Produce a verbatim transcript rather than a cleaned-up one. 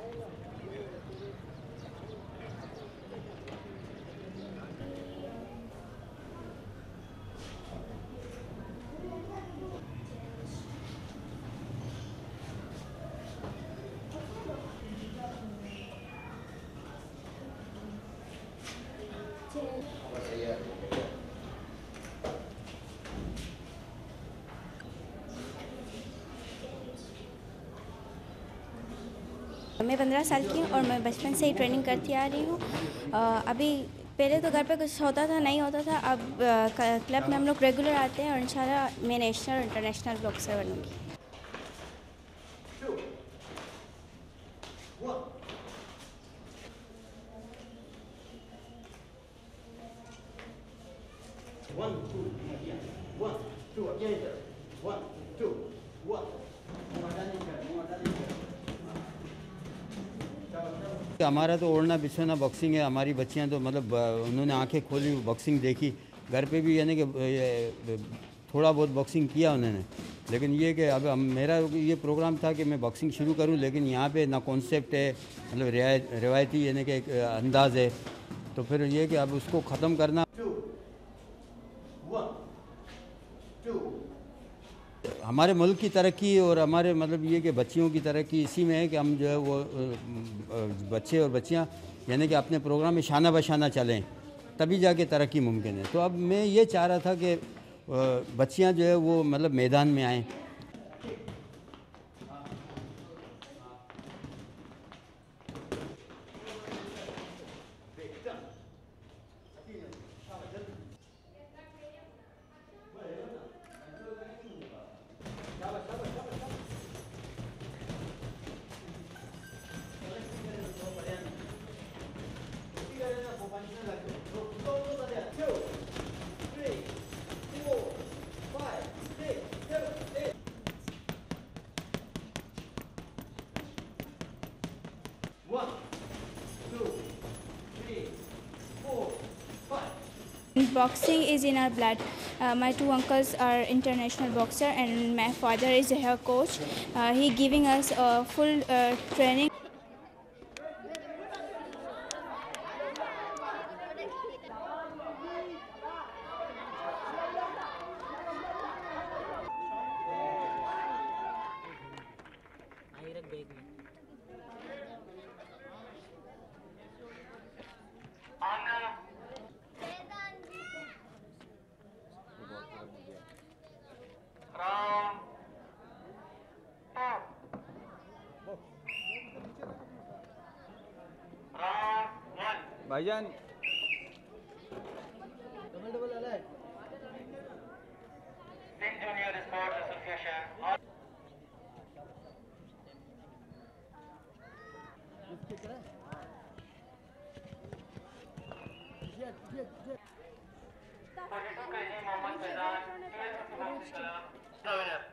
मैं पंद्रह साल की हूँ और मैं बचपन से ही ट्रेनिंग करती आ रही हूँ। अभी पहले तो घर पे कुछ होता था, नहीं होता था। अब क्लब में हम लोग रेगुलर आते हैं और इंशाल्लाह मैं नेशनल और इंटरनेशनल बॉक्सर बनूँगी। One, two, yeah. One, two, again there. One, two, one. हमारा तो ओढ़ना बिछोना बॉक्सिंग है। हमारी बच्चियां तो मतलब उन्होंने आंखें खोली, बॉक्सिंग देखी। घर पे भी यानी कि थोड़ा बहुत बॉक्सिंग किया उन्होंने, लेकिन ये कि अब हम मेरा ये प्रोग्राम था कि मैं बॉक्सिंग शुरू करूं, लेकिन यहाँ पे ना कॉन्सेप्ट है, मतलब रिवायती यानी कि एक अंदाज़ है, तो फिर ये कि अब उसको ख़त्म करना। हमारे मुल्क की तरक्की और हमारे मतलब ये कि बच्चियों की तरक्की इसी में है कि हम जो है वो बच्चे और बच्चियां यानी कि अपने प्रोग्राम में शाना बशाना चलें, तभी जाके तरक्की मुमकिन है। तो अब मैं ये चाह रहा था कि बच्चियां जो है वो मतलब मैदान में आएँ। Boxing is in our blood. Uh, my two uncles are international boxer and my father is a head coach. Uh, he giving us uh, full uh, training. भाईजान Junior Sports Association. forty-two K G Mohammed Faizan, twelve fifty-one.